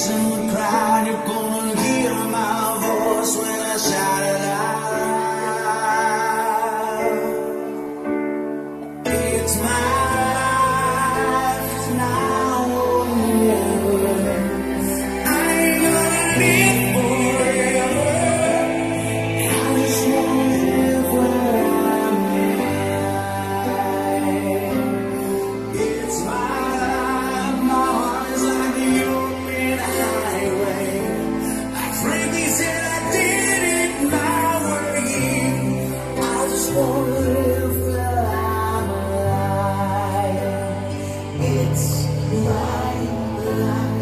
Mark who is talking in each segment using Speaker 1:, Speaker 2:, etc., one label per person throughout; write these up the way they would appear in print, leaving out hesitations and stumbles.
Speaker 1: in the crowd, you're gonna hear my voice when I shout it out. It's my life, it's now or never. I ain't gonna live forever. I just wanna live where I'm at. It's my life, my heart is like the open highway. Like Frankie said, I did it my way. I just wanna live where I'm alive. It's my life.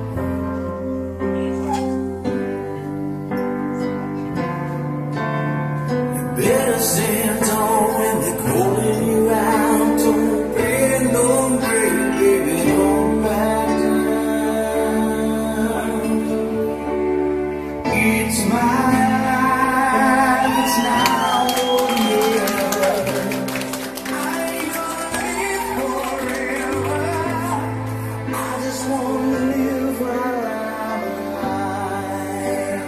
Speaker 1: Better stand tall when they're calling you out. Don't bend, don't break, baby, don't back down. It's my life, it's now or never. I ain't gonna live forever. I just wanna live while I'm alive.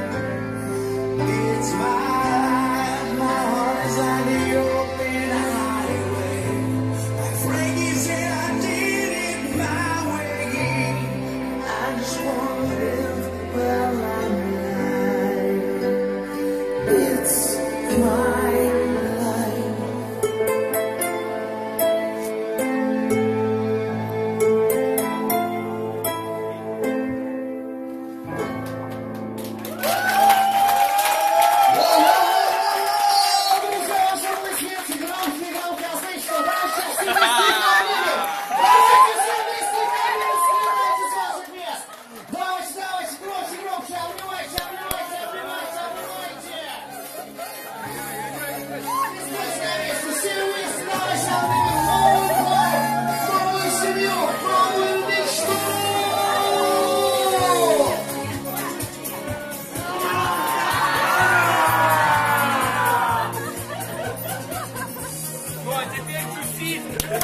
Speaker 1: It's my life, my heart is like the open highway. Like Frankie said, I did it my way. I just wanna live while I'm alive. It's my life.
Speaker 2: Ну а теперь тусить!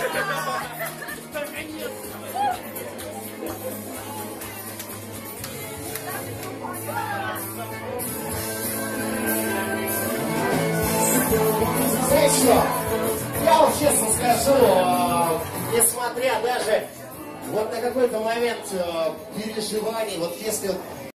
Speaker 3: Знаете что? Я вам честно скажу, несмотря даже вот на какой-то момент переживаний, вот если